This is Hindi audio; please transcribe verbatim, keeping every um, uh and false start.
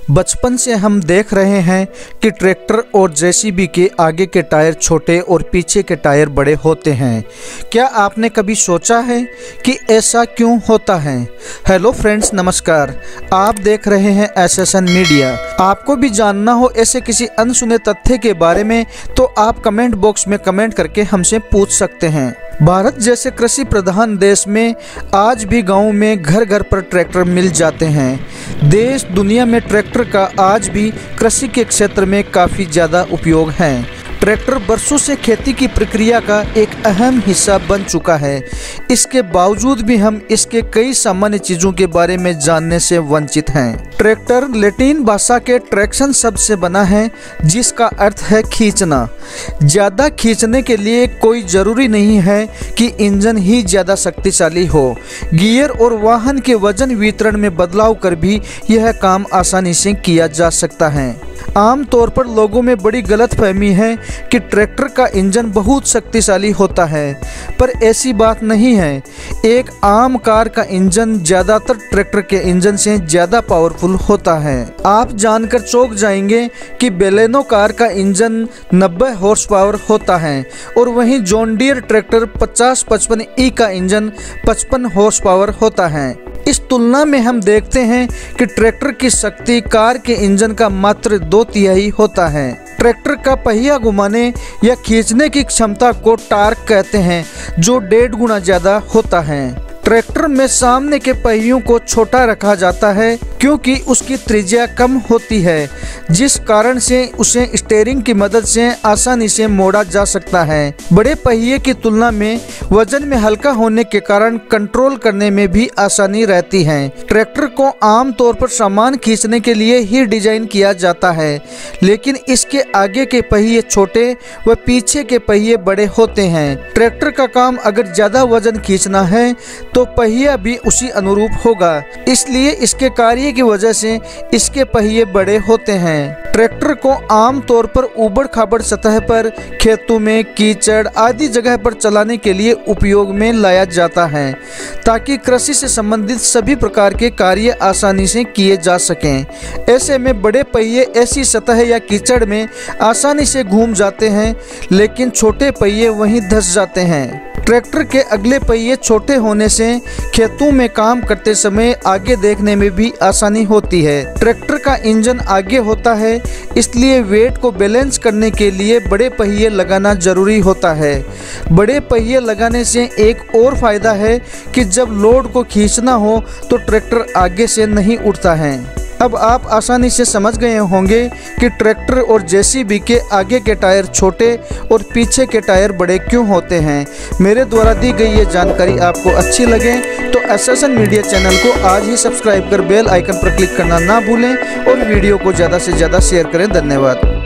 बचपन से हम देख रहे हैं कि ट्रैक्टर और जेसीबी के आगे के टायर छोटे और पीछे के टायर बड़े होते हैं। क्या आपने कभी सोचा है कि ऐसा क्यों होता है? हेलो फ्रेंड्स, नमस्कार। आप देख रहे हैं एसएसएन मीडिया। आपको भी जानना हो ऐसे किसी अनसुने तथ्य के बारे में तो आप कमेंट बॉक्स में कमेंट करके हमसे पूछ सकते हैं। भारत जैसे कृषि प्रधान देश में आज भी गाँव में घर घर पर ट्रैक्टर मिल जाते हैं। देश दुनिया में ट्रैक्टर का आज भी कृषि के क्षेत्र में काफ़ी ज़्यादा उपयोग है। ट्रैक्टर वर्षों से खेती की प्रक्रिया का एक अहम हिस्सा बन चुका है। इसके बावजूद भी हम इसके कई सामान्य चीज़ों के बारे में जानने से वंचित हैं। ट्रैक्टर लैटिन भाषा के ट्रैक्शन शब्द से बना है, जिसका अर्थ है खींचना। ज़्यादा खींचने के लिए कोई ज़रूरी नहीं है कि इंजन ही ज़्यादा शक्तिशाली हो। गियर और वाहन के वजन वितरण में बदलाव कर भी यह काम आसानी से किया जा सकता है। आम तौर पर लोगों में बड़ी गलतफहमी है कि ट्रैक्टर का इंजन बहुत शक्तिशाली होता है, पर ऐसी बात नहीं है। एक आम कार का इंजन ज़्यादातर ट्रैक्टर के इंजन से ज़्यादा पावरफुल होता है। आप जानकर चौंक जाएंगे कि बेलेनो कार का इंजन नब्बे हॉर्स पावर होता है और वहीं जॉन डियर ट्रैक्टर पचास पचपन ई का इंजन पचपन हॉर्स पावर होता है। इस तुलना में हम देखते हैं कि ट्रैक्टर की शक्ति कार के इंजन का मात्र दो तिहाई होता है। ट्रैक्टर का पहिया घुमाने या खींचने की क्षमता को टार्क कहते हैं, जो डेढ़ गुना ज़्यादा होता है। ट्रैक्टर में सामने के पहियों को छोटा रखा जाता है क्योंकि उसकी त्रिज्या कम होती है, जिस कारण से उसे स्टीयरिंग की मदद से आसानी से मोड़ा जा सकता है। बड़े पहिए की तुलना में वजन में हल्का होने के कारण कंट्रोल करने में भी आसानी रहती है। ट्रैक्टर को आमतौर पर सामान खींचने के लिए ही डिजाइन किया जाता है, लेकिन इसके आगे के पहिए छोटे व पीछे के पहिए बड़े होते हैं। ट्रैक्टर का काम अगर ज्यादा वजन खींचना है तो पहिया भी उसी अनुरूप होगा, इसलिए इसके कार्य की वजह से इसके पहिए बड़े होते हैं। ट्रैक्टर को आम तौर पर ऊबड़ खाबड़ सतह पर, खेतों में, कीचड़ आदि जगह पर चलाने के लिए उपयोग में लाया जाता है, ताकि कृषि से संबंधित सभी प्रकार के कार्य आसानी से किए जा सकें। ऐसे में बड़े पहिए ऐसी सतह या कीचड़ में आसानी से घूम जाते हैं, लेकिन छोटे पहिए वहीं धंस जाते हैं। ट्रैक्टर के अगले पहिए छोटे होने से खेतों में काम करते समय आगे देखने में भी आसानी होती है। ट्रैक्टर का इंजन आगे होता है, इसलिए वेट को बैलेंस करने के लिए बड़े पहिए लगाना जरूरी होता है। बड़े पहिए लगाने से एक और फायदा है कि जब लोड को खींचना हो तो ट्रैक्टर आगे से नहीं उठता है। अब आप आसानी से समझ गए होंगे कि ट्रैक्टर और जेसीबी के आगे के टायर छोटे और पीछे के टायर बड़े क्यों होते हैं। मेरे द्वारा दी गई ये जानकारी आपको अच्छी लगे तो एसएसएन मीडिया चैनल को आज ही सब्सक्राइब कर बेल आइकन पर क्लिक करना ना भूलें और वीडियो को ज़्यादा से ज़्यादा शेयर करें। धन्यवाद।